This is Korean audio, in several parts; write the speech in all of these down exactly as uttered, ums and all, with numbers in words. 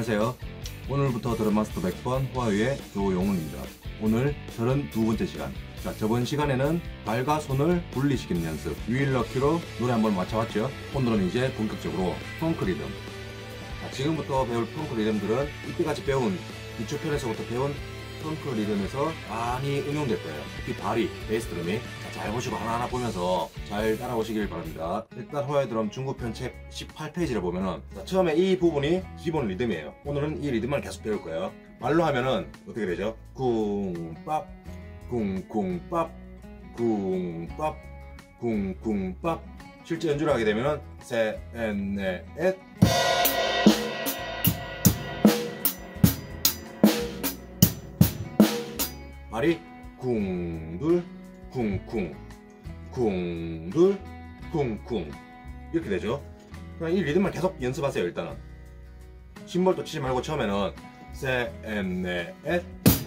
안녕하세요. 오늘부터 드럼마스터 백 번 호화유의 조용훈입니다. 오늘 서른두 번째 시간. 자, 저번 시간에는 발과 손을 분리시키는 연습 위일러키로 노래 한번 맞춰봤죠. 오늘은 이제 본격적으로 펑크 리듬. 자, 지금부터 배울 펑크 리듬들은 이때까지 배운 기초편에서부터 배운 펑크 리듬에서 많이 응용될 거예요. 특히 발이, 베이스 드럼이. 자, 잘 보시고 하나하나 보면서 잘 따라오시길 바랍니다. 일단 호화유 드럼 중급편 책 십팔 페이지를 보면은, 자, 처음에 이 부분이 기본 리듬이에요. 오늘은 이 리듬만 계속 배울 거예요. 말로 하면은 어떻게 되죠? 쿵 밥 쿵쿵 밥 쿵 밥 쿵쿵 밥. 실제 연주를 하게 되면은 셋, 넷, 넷. 발이 쿵둘 쿵쿵 쿵둘 쿵쿵 이렇게 되죠. 그냥 이 리듬만 계속 연습하세요. 일단은 심벌도 치지 말고 처음에는 셋, 넷, 넷.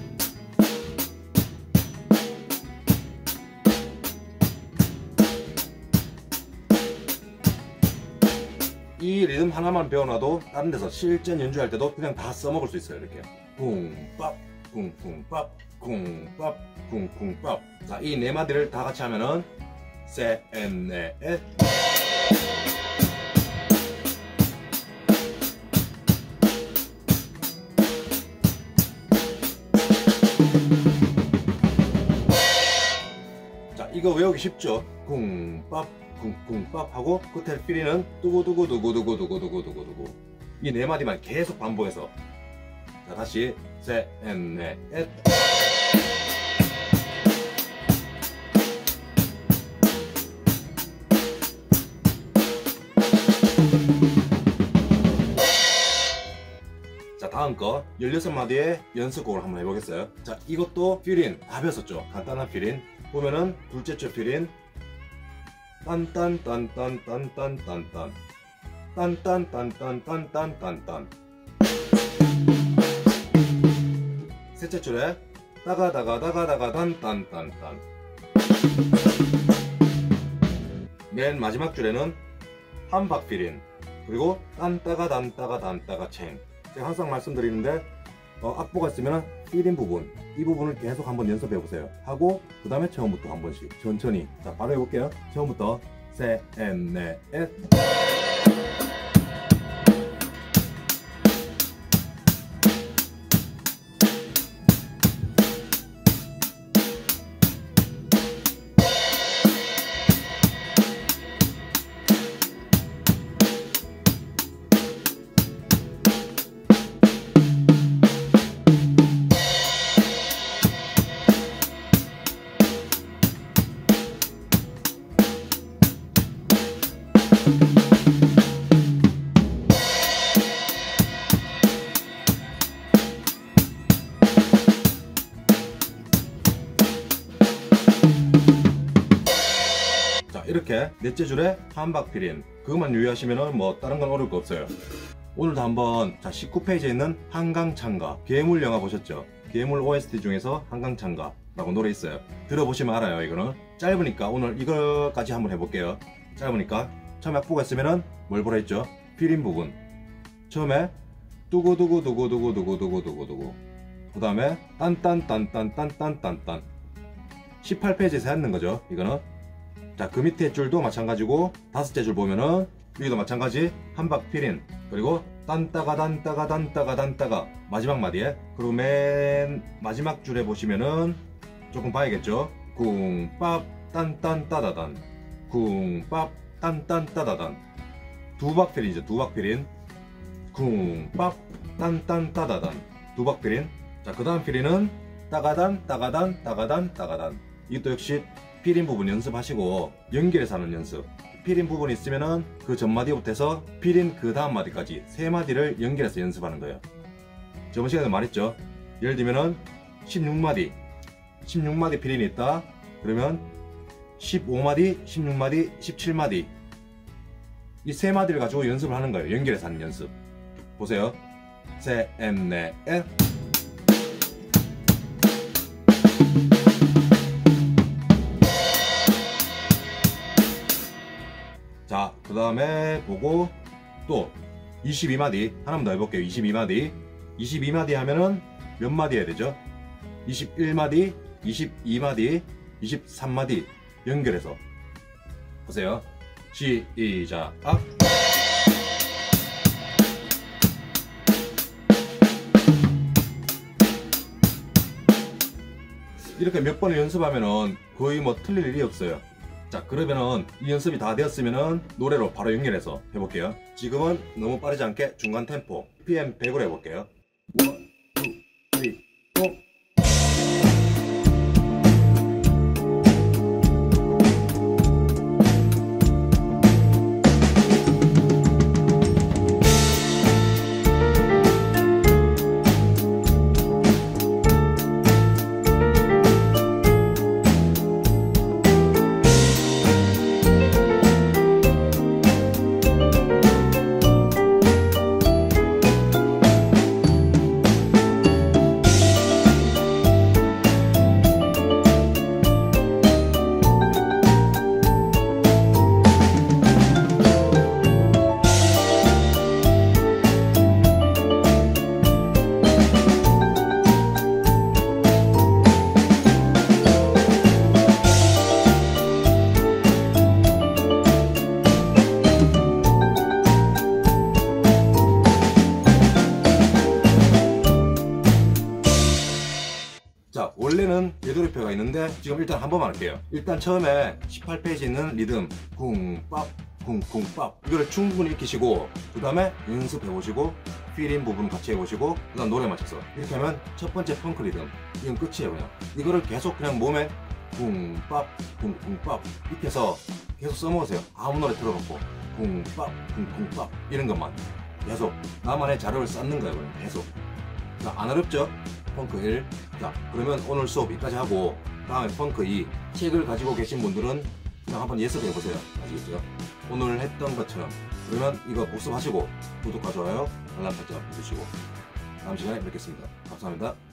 이 리듬 하나만 배워놔도 다른 데서 실전 연주할 때도 그냥 다 써먹을 수 있어요. 이렇게 쿵밥 쿵쿵밥 쿵밥 쿵쿵밥. 자, 이 네 마디를 다 같이 하면은 셋, 넷, 넷. 자, 이거 외우기 쉽죠? 쿵밥 쿵쿵밥 하고 끝에 필이는 두구두구두구두구두구두구두구. 이 네 마디만 계속 반복해서. 자, 다시 셋, 넷, 넷. 자, 다음 거 열여섯 마디의 연습곡을 한번 해보겠어요. 자, 이것도 필인 다 배웠었죠. 간단한 필인 보면은 둘째 줄 필인 딴딴딴딴딴딴딴딴 딴딴딴딴딴딴딴딴. 셋째 줄에 따가다가다가다가 단딴딴딴. 맨 마지막 줄에는 한박 필인 그리고 딴따가 단따가 단따가 챙. 제가 항상 말씀드리는데 어, 악보가 있으면 필인 부분 이 부분을 계속 한번 연습해 보세요. 하고 그 다음에 처음부터 한 번씩 천천히. 자, 바로 해볼게요. 처음부터 셋, 넷, 넷. 이렇게 넷째 줄에 한박 필인 그것만 유의하시면 뭐 다른 건 어려울 거 없어요. 오늘도 한번 자 십구 페이지에 있는 한강창가 괴물 영화 보셨죠? 괴물 오에스티 중에서 한강창가 라고 노래 있어요. 들어보시면 알아요. 이거는 짧으니까 오늘 이거까지 한번 해볼게요. 짧으니까 처음에 악보가 있으면은 뭘 보라 했죠? 필인 부분 처음에 두구두구두구두구두구두구두구두구 그 다음에 딴딴딴딴딴딴딴딴 십팔 페이지에서 했는 거죠. 이거는 자, 그 밑에 줄도 마찬가지고 다섯째 줄 보면은 여기도 마찬가지 한박 필인 그리고 딴따가 단따가 단따가 단따가 마지막 마디에. 그리고 맨 마지막 줄에 보시면은 조금 봐야겠죠. 쿵밥 딴딴따다단 쿵밥 딴딴따다단 두박 필인이죠. 두박 필인 쿵밥 딴딴따다단 두박 필인. 자, 그 다음 필인은 따가단 따가단 따가단 따가단. 이것도 역시 필인 부분 연습하시고 연결해서 하는 연습. 필인 부분이 있으면은 그 전마디부터 해서 필인 그 다음 마디까지 세 마디를 연결해서 연습하는 거예요. 저번 시간에 말했죠. 예를 들면은 십육 마디 십육 마디 필인이 있다 그러면 십오 마디 십육 마디 십칠 마디 이 세 마디를 가지고 연습을 하는 거예요. 연결해서 하는 연습. 보세요. 셋, 넷, 넷. 자, 그 다음에 보고 또 이십이 마디 하나만 더 해볼게요. 이십이 마디 이십이 마디 하면은 몇 마디 해야 되죠? 이십일 마디 이십이 마디 이십삼 마디 연결해서 보세요. 시작. 이렇게 몇 번을 연습하면은 거의 뭐 틀릴 일이 없어요. 자, 그러면은 이 연습이 다 되었으면은 노래로 바로 연결해서 해볼게요. 지금은 너무 빠르지 않게 중간 템포 비피엠 백으로 해볼게요. 일, 이, 삼, 사. 자, 원래는 예도리표가 있는데 지금 일단 한 번만 할게요. 일단 처음에 십팔 페이지 있는 리듬 쿵밥 쿵쿵밥 이거를 충분히 익히시고 그 다음에 연습해 보시고 필인 부분 같이 해보시고 그 다음 노래 맞춰서 이렇게 하면 첫 번째 펑크 리듬 이건 끝이에요. 그냥 이거를 계속 그냥 몸에 쿵밥 쿵쿵밥 익혀서 계속 써먹으세요. 아무 노래 들어놓고 쿵밥 쿵쿵밥 이런 것만 계속 나만의 자료를 쌓는 거예요. 그냥 계속. 자, 안 어렵죠? 펑크 일. 자, 그러면 오늘 수업 여기까지 하고 다음에 펑크 이. 책을 가지고 계신 분들은 그냥 한번 예습해 보세요. 아시겠죠? 오늘 했던 것처럼. 그러면 이거 복습하시고 구독과 좋아요 알람 설정 해주시고 다음 시간에 뵙겠습니다. 감사합니다.